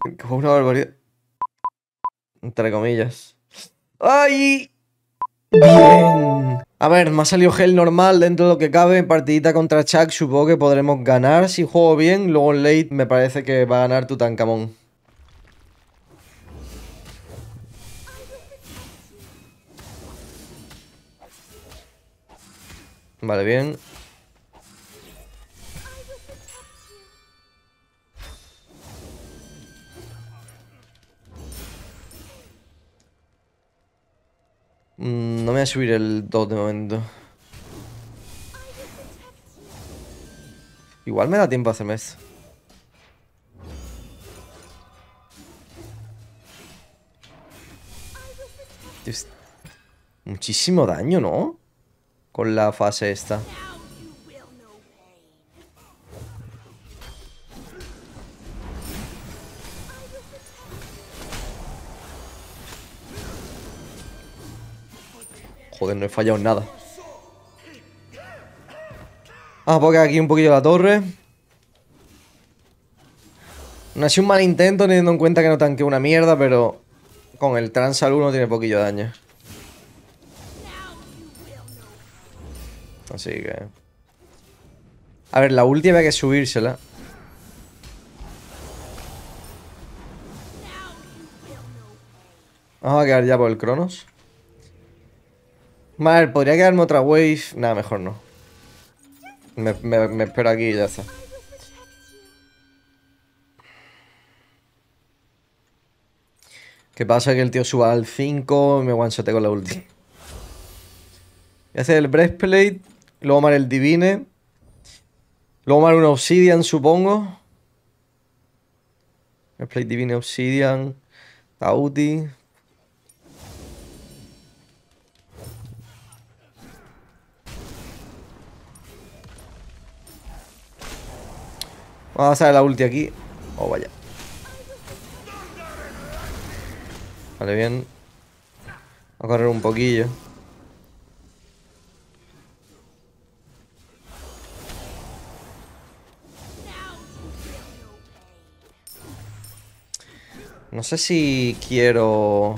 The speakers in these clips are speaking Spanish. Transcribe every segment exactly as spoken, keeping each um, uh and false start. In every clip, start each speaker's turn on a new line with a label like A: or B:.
A: Una barbaridad. Entre comillas. ¡Ay! ¡Bien! A ver, me ha salido gel normal dentro de lo que cabe. Partidita contra Chuck, supongo que podremos ganar si juego bien. Luego en late me parece que va a ganar Tutankamón. Vale, bien. Mm, no me voy a subir el dos de momento. Igual me da tiempo a hacerme esto. Dios, muchísimo daño, ¿no? Con la fase esta. Joder, no he fallado en nada. Vamos a poner aquí un poquillo la torre. No ha sido un mal intento teniendo en cuenta que no tanqueé una mierda, pero con el trans al uno tiene poquillo daño. Así que... A ver, la última hay que subírsela. Vamos a quedar ya por el Cronos. Vale, podría quedarme otra wave. Nada, mejor no. Me, me, me espero aquí y ya está. ¿Qué pasa? Que el tío suba al cinco y me one-shoté con la ulti. Voy a hacer el Breastplate. Luego mar el Divine. Luego mar un Obsidian, supongo. Breastplate, Divine, Obsidian. Tauti. Vamos a hacer la ulti aquí. Oh, vaya. Vale, bien. Voy a correr un poquillo. No sé si quiero...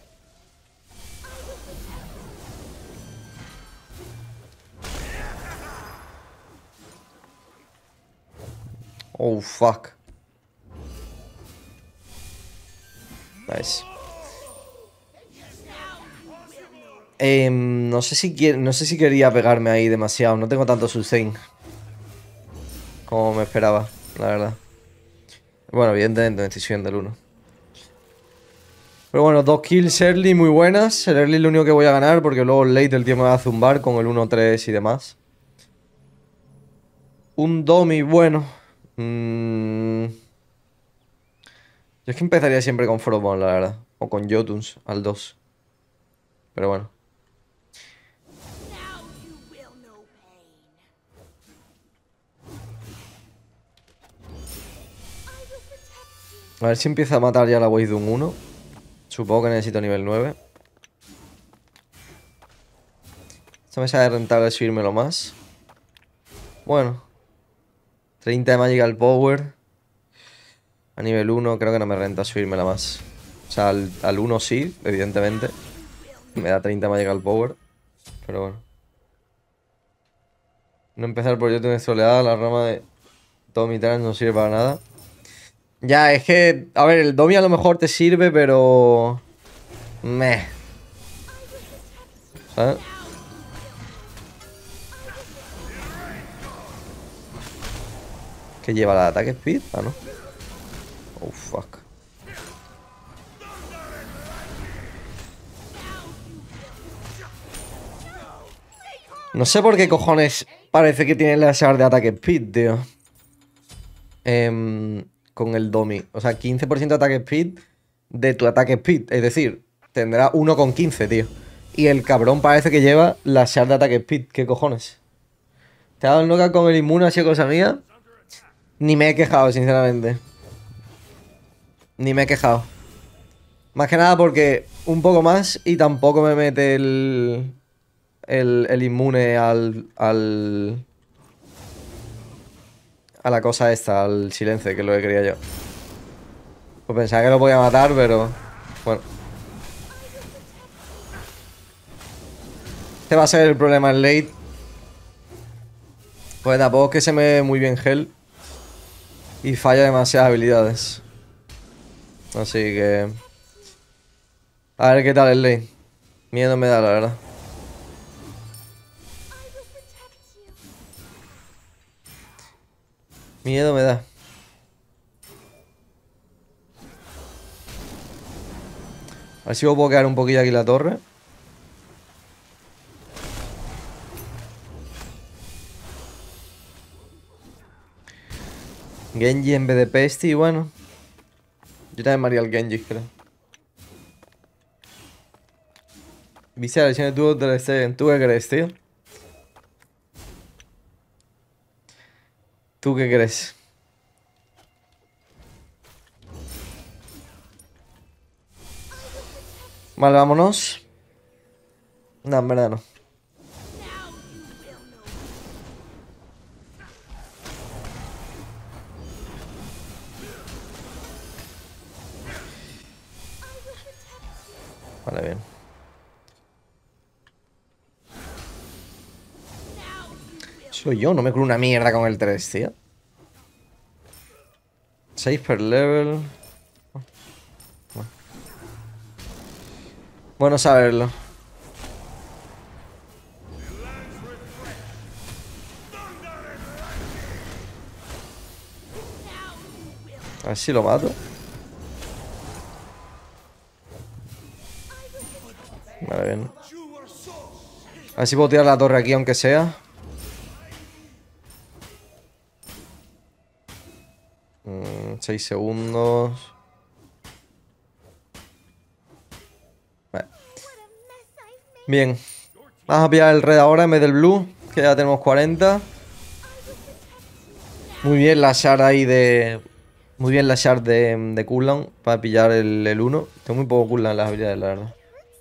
A: Oh, fuck. Nice. Eh, no sé si quiero, no sé si quería pegarme ahí demasiado. No tengo tanto sustain como me esperaba, la verdad. Bueno, evidentemente me estoy subiendo el uno. Pero bueno, dos kills early muy buenas. El early es lo único que voy a ganar porque luego el late el tío me va a zumbar con el uno tres y demás. Un Domi, bueno. Mm... Yo es que empezaría siempre con Frostborn, la verdad. O con Jotuns al dos. Pero bueno. A ver si empieza a matar ya la wave de un uno. Supongo que necesito nivel nueve. Esto me sale rentable subírmelo más. Bueno. treinta de Magical Power. A nivel uno creo que no me renta subírmela más. O sea, al, al uno sí, evidentemente. Me da treinta de Magical Power. Pero bueno. No empezar por yo tener soleada. La rama de Tommy Trans no sirve para nada. Ya, es que... A ver, el Domi a lo mejor te sirve, pero... Meh. ¿Sabes? ¿Qué lleva la de ataque speed? Ah, no. Oh, fuck. No sé por qué cojones parece que tiene la shard de ataque speed, tío. Eh, con el Domi. O sea, quince por ciento de ataque speed de tu ataque speed. Es decir, tendrá uno con quince, tío. Y el cabrón parece que lleva la shard de ataque speed. ¿Qué cojones? ¿Te ha dado el knockout con el inmune así cosa mía? Ni me he quejado, sinceramente. Ni me he quejado. Más que nada porque un poco más y tampoco me mete el... El, el inmune al... al... A la cosa esta, al silencio, que es lo que quería yo. Pues pensaba que lo podía matar, pero... Bueno. Este va a ser el problema en late. Pues tampoco es que se me dé muy bien Hell. Y falla demasiadas habilidades. Así que... A ver qué tal el late. Miedo me da, la verdad. Miedo me da. A ver si puedo quedar un poquillo aquí la torre. Genji en vez de Pesti, bueno. Yo también me haría el Genji, creo. Viste la versión de tubo del Stegen. ¿Tú qué crees, tío? ¿Tú qué crees? Vale, vámonos. No, en verdad no. Vale, bien. Soy yo, no me curo una mierda con el tres, tío. seis per level. Bueno saberlo. A ver si lo mato. Vale, bien. A ver si puedo tirar la torre aquí, aunque sea. Mm, seis segundos. Vale. Bien. Vamos a pillar el red ahora en vez del blue, que ya tenemos cuarenta. Muy bien la shard ahí de... Muy bien la shard de, de cooldown para pillar el, el uno. Tengo muy poco cooldown en las habilidades, la verdad.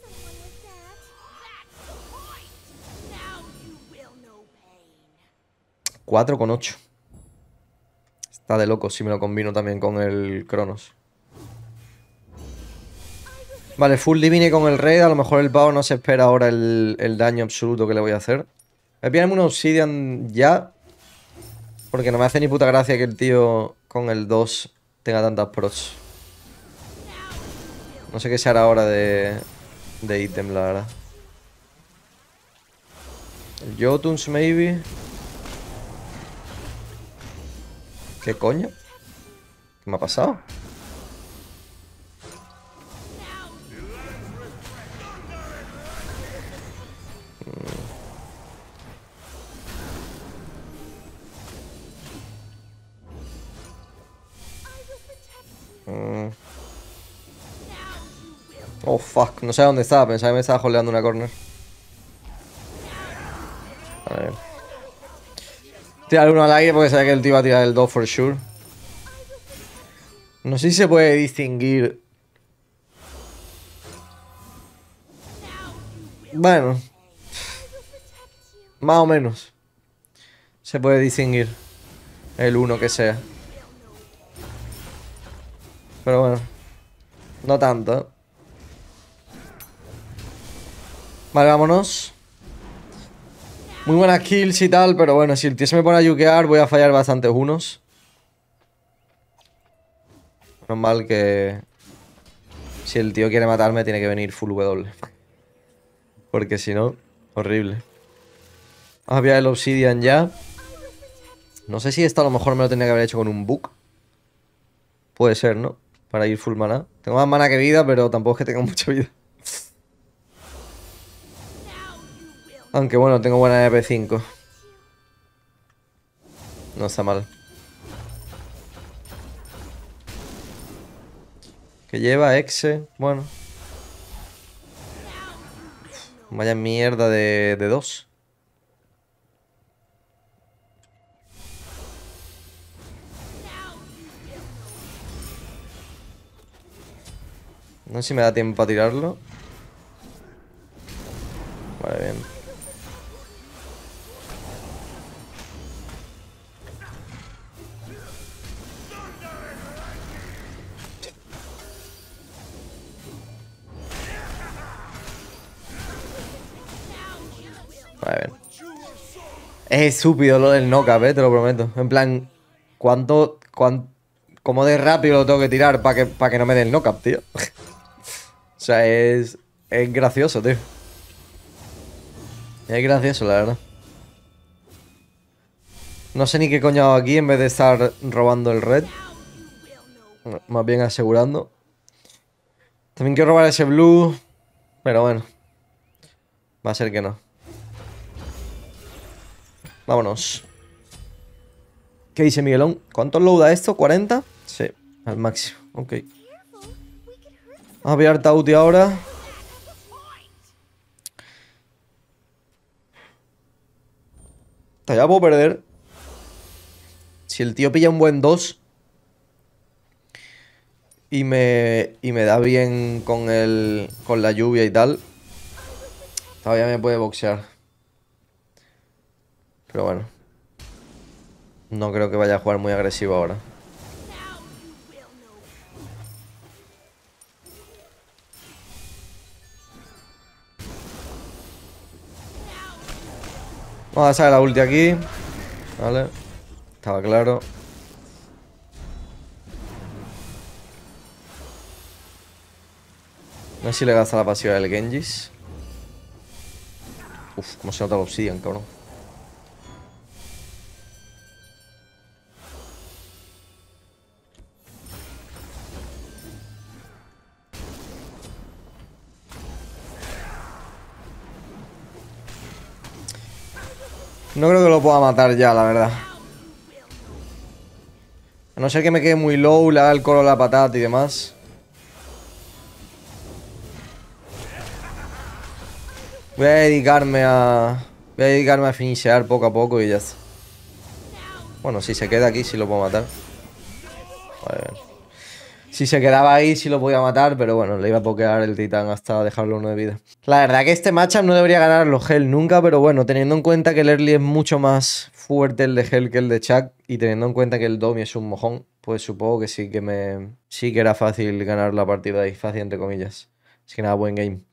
A: cuatro con ocho. Está de loco si me lo combino también con el Cronos. Vale, full divine con el raid. A lo mejor el pavo no se espera ahora el, el daño absoluto que le voy a hacer. Voy a pillarme un obsidian ya. Porque no me hace ni puta gracia que el tío con el dos tenga tantas pros. No sé qué se hará ahora de, de ítem, la verdad. El Jotuns, maybe. ¿Qué coño? ¿Qué me ha pasado? Mm. Oh, fuck. No sé dónde estaba. Pensaba que me estaba holdeando una corner. A ver. Tirar uno al aire porque sabía que el tío iba a tirar el dos for sure. No sé si se puede distinguir. Bueno. Más o menos. Se puede distinguir. El uno que sea. Pero bueno. No tanto. Vale, vámonos. Muy buenas kills y tal, pero bueno, si el tío se me pone a yukear voy a fallar bastantes unos. Menos mal que... Si el tío quiere matarme tiene que venir full W. Porque si no, horrible. Vamos a pillar el obsidian ya. No sé si esto a lo mejor me lo tendría que haber hecho con un book. Puede ser, ¿no? Para ir full mana. Tengo más mana que vida, pero tampoco es que tenga mucha vida. Aunque bueno, tengo buena E P cinco. No está mal. Que lleva Exe. Bueno. Vaya mierda de, de dos. No sé si me da tiempo para tirarlo. Vale, bien. Es estúpido lo del knock-up, eh, te lo prometo. En plan, ¿cuánto, cuán, cómo de rápido lo tengo que tirar para que, para que no me dé el knock-up, tío? O sea, es, es gracioso, tío. Es gracioso, la verdad. No sé ni qué coño hago aquí en vez de estar robando el red. Más bien asegurando. También quiero robar ese blue. Pero bueno. Va a ser que no. Vámonos. ¿Qué dice Miguelón? ¿Cuánto load da esto? ¿cuarenta? Sí, al máximo. Ok. Vamos a pillar Tauti ahora. Ya puedo perder. Si el tío pilla un buen dos y me, y me da bien con el con la lluvia y tal, todavía me puede boxear. Pero bueno. No creo que vaya a jugar muy agresivo ahora. Vamos a sacar la ulti aquí. Vale. Estaba claro. No sé si le gasta la pasiva del Genjis. Uf, cómo se nota el Obsidian, cabrón. No creo que lo pueda matar ya, la verdad. A no ser que me quede muy low, le haga el coro a la patata y demás. Voy a dedicarme a... Voy a dedicarme a finishear poco a poco y ya está. Bueno, si se queda aquí sí lo puedo matar. Vale. Si se quedaba ahí sí lo podía matar, pero bueno, le iba a pokear el titán hasta dejarlo uno de vida. La verdad que este matchup no debería ganar los Hell nunca, pero bueno, teniendo en cuenta que el early es mucho más fuerte el de Hell que el de Chuck, y teniendo en cuenta que el Domi es un mojón, pues supongo que sí que me... sí que era fácil ganar la partida ahí, fácil entre comillas. Así que nada, buen game.